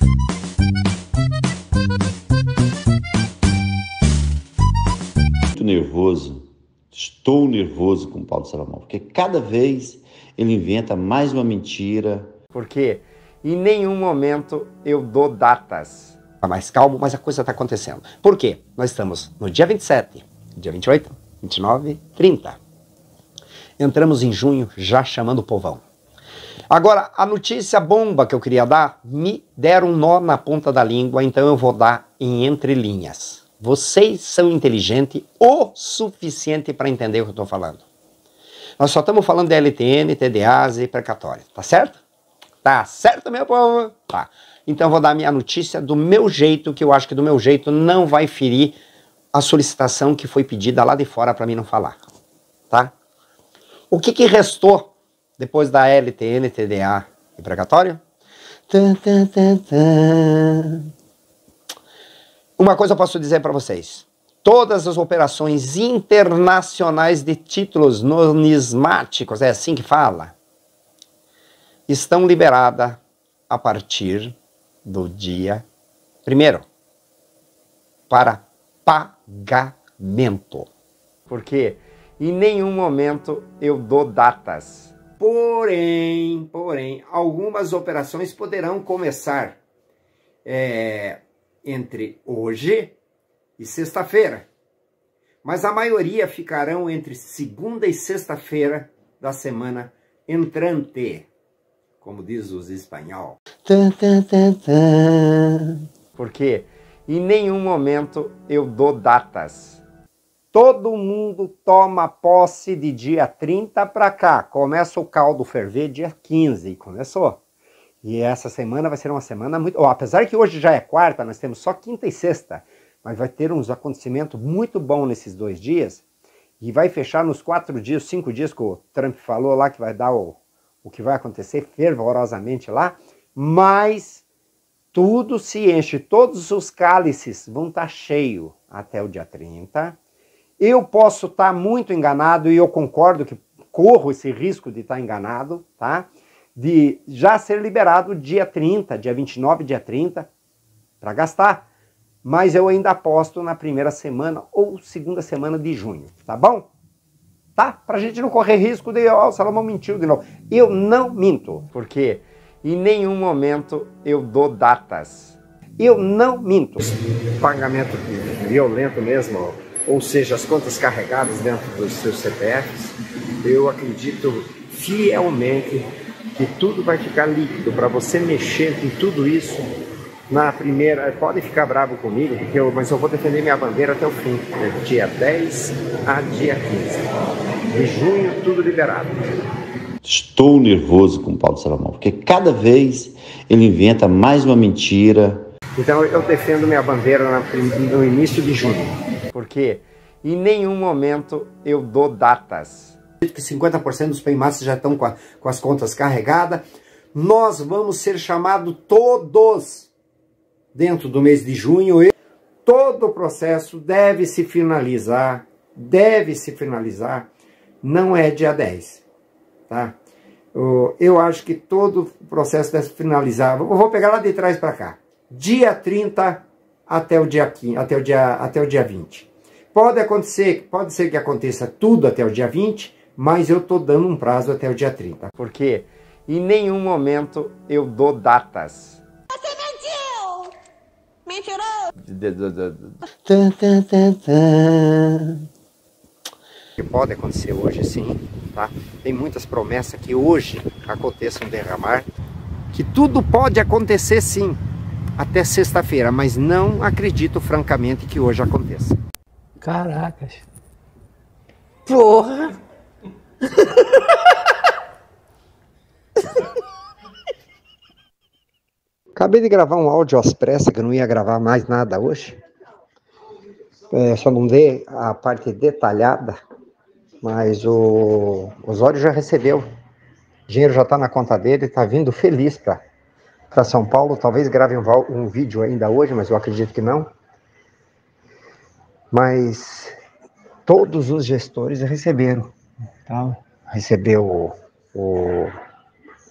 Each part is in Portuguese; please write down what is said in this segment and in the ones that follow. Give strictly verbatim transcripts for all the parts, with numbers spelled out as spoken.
Muito nervoso, estou nervoso com o Paulo Salomão, porque cada vez ele inventa mais uma mentira. Porque em nenhum momento eu dou datas. Tá mais calmo, mas a coisa está acontecendo. Por quê? Nós estamos no dia vinte e sete, dia vinte e oito, vinte e nove, trinta. Entramos em junho já chamando o povão. Agora, a notícia bomba que eu queria dar, me deram um nó na ponta da língua, então eu vou dar em entrelinhas. Vocês são inteligentes o suficiente para entender o que eu estou falando. Nós só estamos falando de L T N, T D As e precatório, tá certo? Tá certo, meu povo? Tá. Então eu vou dar a minha notícia do meu jeito, que eu acho que do meu jeito não vai ferir a solicitação que foi pedida lá de fora para mim não falar. Tá? O que que restou depois da L T N, T D A e precatório? Tum, tum, tum, tum. Uma coisa eu posso dizer para vocês. Todas as operações internacionais de títulos numismáticos, é assim que fala, estão liberadas a partir do dia primeiro para pagamento. Porque em nenhum momento eu dou datas. Porém, porém, algumas operações poderão começar é, entre hoje e sexta-feira. Mas a maioria ficarão entre segunda e sexta-feira da semana entrante, como diz os espanhol. Porque em nenhum momento eu dou datas. Todo mundo toma posse de dia trinta para cá. Começa o caldo ferver dia quinze. Começou. E essa semana vai ser uma semana muito... Oh, apesar que hoje já é quarta, nós temos só quinta e sexta. Mas vai ter uns acontecimentos muito bons nesses dois dias. E vai fechar nos quatro dias, cinco dias que o Trump falou lá que vai dar o, o que vai acontecer fervorosamente lá. Mas tudo se enche, todos os cálices vão estar cheios até o dia trinta. Eu posso estar muito enganado e eu concordo que corro esse risco de estar enganado, tá? De já ser liberado dia trinta, dia vinte e nove, dia trinta, para gastar. Mas eu ainda aposto na primeira semana ou segunda semana de junho, tá bom? Tá? Pra gente não correr risco de, ó, oh, o Salomão mentiu de novo. Eu não minto, porque em nenhum momento eu dou datas. Eu não minto. Pagamento violento mesmo, ou seja, as contas carregadas dentro dos seus C P Fs, eu acredito fielmente que tudo vai ficar líquido para você mexer em tudo isso na primeira. Pode ficar bravo comigo, porque eu, mas eu vou defender minha bandeira até o fim, né? Dia dez a dia quinze de junho, tudo liberado. Estou nervoso com o Paulo Salomão, porque cada vez ele inventa mais uma mentira. Então eu defendo minha bandeira no início de junho. Porque em nenhum momento eu dou datas. cinquenta por cento dos paymaster já estão com, a, com as contas carregadas. Nós vamos ser chamados todos dentro do mês de junho. E todo o processo deve se finalizar, deve se finalizar, não é dia dez, tá? Eu acho que todo o processo deve se finalizar, eu vou pegar lá de trás para cá, dia trinta até o dia quinze, até o dia, até o dia vinte. Pode acontecer, pode ser que aconteça tudo até o dia vinte, mas eu estou dando um prazo até o dia trinta. Porque em nenhum momento eu dou datas. Você mentiu! Mentiroso! Que pode acontecer hoje sim, tá? Tem muitas promessas que hoje aconteçam derramar, que tudo pode acontecer sim, até sexta-feira, mas não acredito francamente que hoje aconteça. Caracas. Porra! Acabei de gravar um áudio às pressas, que eu não ia gravar mais nada hoje. É, só não dei a parte detalhada, mas o Osório já recebeu. O dinheiro já está na conta dele, está vindo feliz para São Paulo. Talvez grave um, um vídeo ainda hoje, mas eu acredito que não. Mas todos os gestores receberam. Tá? Recebeu o, o,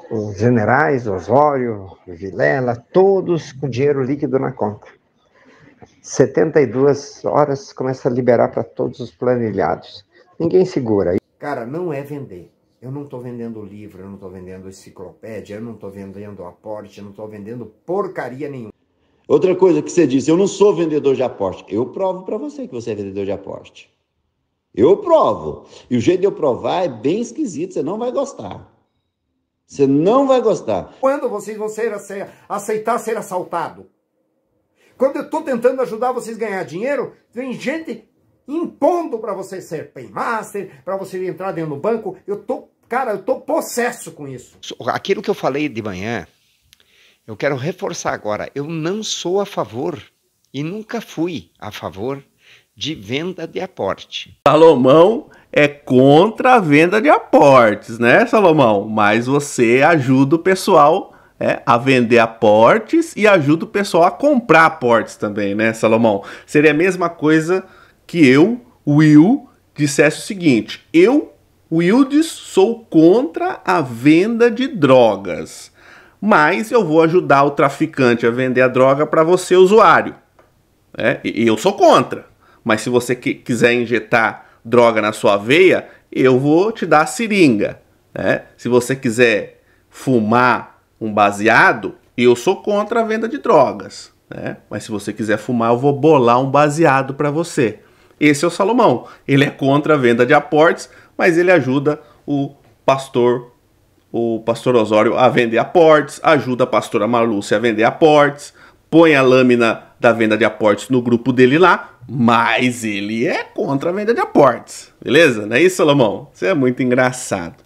os generais, Osório, Vilela, todos com dinheiro líquido na conta. setenta e duas horas começa a liberar para todos os planilhados. Ninguém segura. Cara, não é vender. Eu não estou vendendo livro, eu não estou vendendo enciclopédia, eu não estou vendendo aporte, eu não estou vendendo porcaria nenhuma. Outra coisa que você disse, eu não sou vendedor de aporte. Eu provo para você que você é vendedor de aporte. Eu provo. E o jeito de eu provar é bem esquisito, você não vai gostar. Você não vai gostar. Quando vocês vão ser, aceitar ser assaltado? Quando eu estou tentando ajudar vocês a ganhar dinheiro, tem gente impondo para você ser paymaster, para você entrar dentro do banco. Eu tô, cara, eu tô possesso com isso. Aquilo que eu falei de manhã, eu quero reforçar agora. Eu não sou a favor, e nunca fui a favor, de venda de aporte. Salomão é contra a venda de aportes, né, Salomão? Mas você ajuda o pessoal é, a vender aportes e ajuda o pessoal a comprar aportes também, né, Salomão? Seria a mesma coisa que eu, Will, dissesse o seguinte: eu, Wildes, sou contra a venda de drogas, mas eu vou ajudar o traficante a vender a droga para você, usuário. É, e eu sou contra. Mas se você que, quiser injetar droga na sua veia, eu vou te dar a seringa. Né? Se você quiser fumar um baseado, eu sou contra a venda de drogas. Né? Mas se você quiser fumar, eu vou bolar um baseado para você. Esse é o Salomão. Ele é contra a venda de aportes, mas ele ajuda o pastor, o pastor Osório a vender aportes, ajuda a pastora Marlúcia a vender aportes, põe a lâmina da venda de aportes no grupo dele lá, mas ele é contra a venda de aportes. Beleza? Não é isso, Salomão? Você é muito engraçado.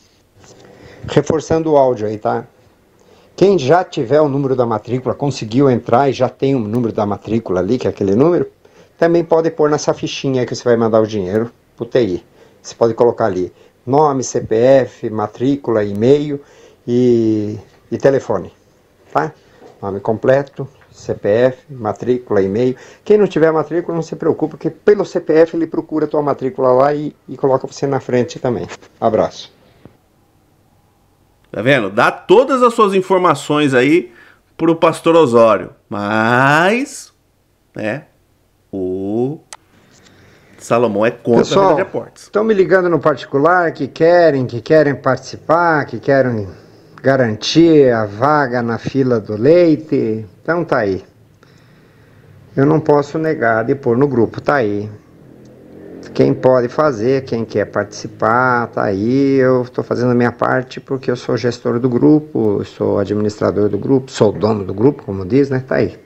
Reforçando o áudio aí, tá? Quem já tiver o número da matrícula, conseguiu entrar e já tem o número da matrícula ali, que é aquele número, também pode pôr nessa fichinha aí que você vai mandar o dinheiro pro T I. Você pode colocar ali nome, C P F, matrícula, e-mail e, e telefone, tá? Nome completo, C P F, matrícula, e-mail. Quem não tiver matrícula, não se preocupe, porque pelo C P F ele procura a tua matrícula lá e, e coloca você na frente também. Abraço. Tá vendo? Dá todas as suas informações aí pro pastor Osório. Mas, né, o Salomão é contra Pessoal, a venda de aportes. Estão me ligando no particular que querem, que querem participar, que querem garantir a vaga na fila do leite. Então tá aí. Eu não posso negar de pôr no grupo, tá aí. Quem pode fazer, quem quer participar, tá aí. Eu estou fazendo a minha parte porque eu sou gestor do grupo, sou administrador do grupo, sou dono do grupo, como diz, né? Tá aí.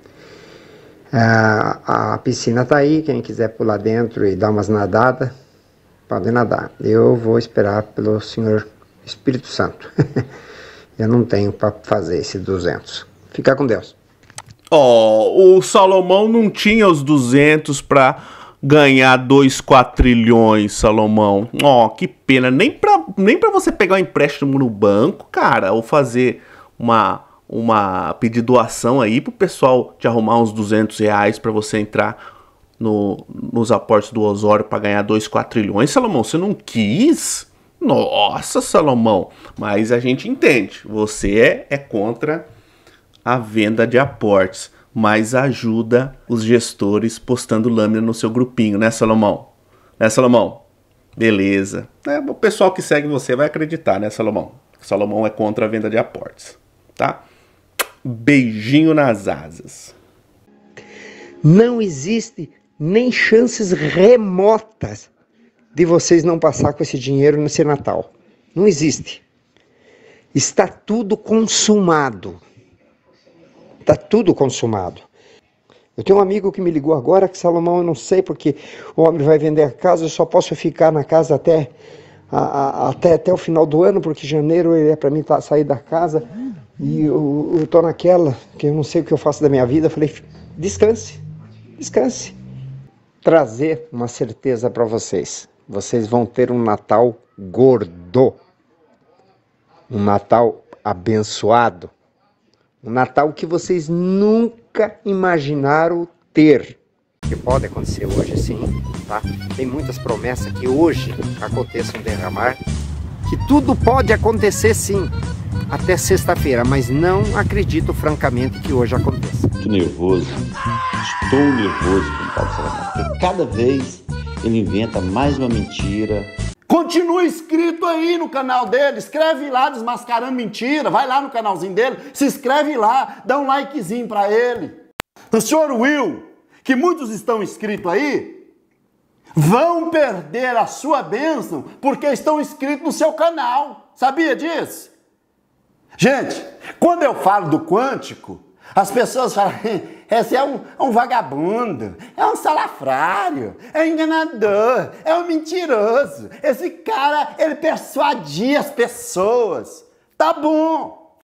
A, a piscina tá aí, quem quiser pular dentro e dar umas nadadas, pode nadar. Eu vou esperar pelo Senhor Espírito Santo. Eu não tenho para fazer esse duzentos. Fica com Deus. Ó, oh, o Salomão não tinha os duzentos para ganhar dois quatrilhões, Salomão. Ó, oh, que pena. Nem pra, nem pra você pegar um empréstimo no banco, cara, ou fazer uma, uma pedir doação aí pro pessoal te arrumar uns duzentos reais para você entrar no, nos aportes do Osório para ganhar dois quatrilhões. Salomão, você não quis? Nossa, Salomão. Mas a gente entende. Você é, é contra a venda de aportes, mas ajuda os gestores postando lâmina no seu grupinho, né, Salomão? Né, Salomão? Beleza. É, o pessoal que segue você vai acreditar, né, Salomão? Salomão é contra a venda de aportes, tá? Beijinho nas asas. Não existe nem chances remotas de vocês não passar com esse dinheiro nesse Natal. Não existe. Está tudo consumado. Está tudo consumado. Eu tenho um amigo que me ligou agora, que Salomão, eu não sei porque o homem vai vender a casa, eu só posso ficar na casa até, a, a, até, até o final do ano, porque janeiro é para mim tá, sair da casa, e eu, eu tô naquela, que eu não sei o que eu faço da minha vida. Eu falei, descanse, descanse. Trazer uma certeza para vocês. Vocês vão ter um Natal gordo, um Natal abençoado, um Natal que vocês nunca imaginaram ter. Que pode acontecer hoje sim, tá? Tem muitas promessas que hoje aconteçam derramar que tudo pode acontecer sim, até sexta-feira, mas não acredito francamente que hoje aconteça. Muito nervoso, estou nervoso com o Paulo Salomão, porque cada vez ele inventa mais uma mentira. Continue inscrito aí no canal dele, escreve lá Desmascarando Mentira, vai lá no canalzinho dele, se inscreve lá, dá um likezinho pra ele. O senhor Will, que muitos estão inscritos aí, vão perder a sua bênção porque estão inscritos no seu canal. Sabia disso? Gente, quando eu falo do quântico, as pessoas falam, esse é um, um vagabundo, é um salafrário, é um enganador, é um mentiroso. Esse cara, ele persuadia as pessoas. Tá bom.